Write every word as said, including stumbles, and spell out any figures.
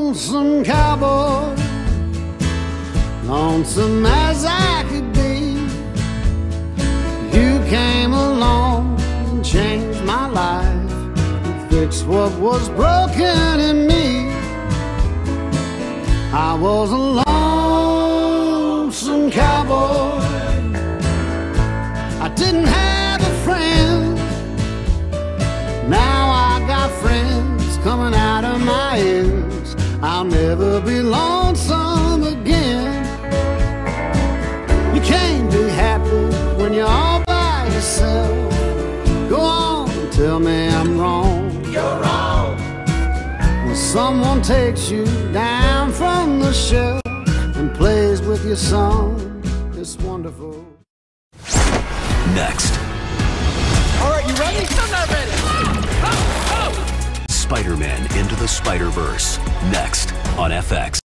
lonesome cowboy, lonesome as I could be. You came along and changed my life, and fixed what was broken in me. I was a lonesome cowboy, I didn't have a friend. Now I got friends coming out of my ears. I'll never be lonesome again. You can't be happy when you're all by yourself. Go on, tell me I'm wrong. You're wrong. When someone takes you down from the shelf and plays with your song, it's wonderful. Next. All right, you ready? I'm not ready. Oh, oh. Spider-Man Into the Spider-Verse. Next on F X.